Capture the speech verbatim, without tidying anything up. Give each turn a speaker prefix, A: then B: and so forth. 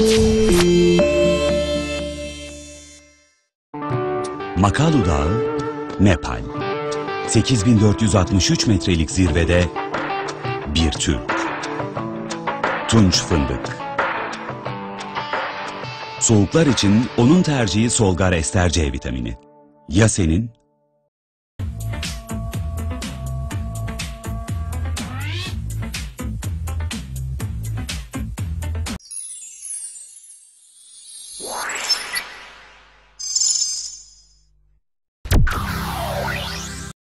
A: Makalu Dağı, Nepal. sekiz bin dört yüz altmış üç metrelik zirvede bir Türk. Tunç fındık. Soğuklar için onun tercihi Solgar Ester C vitamini. Ya senin?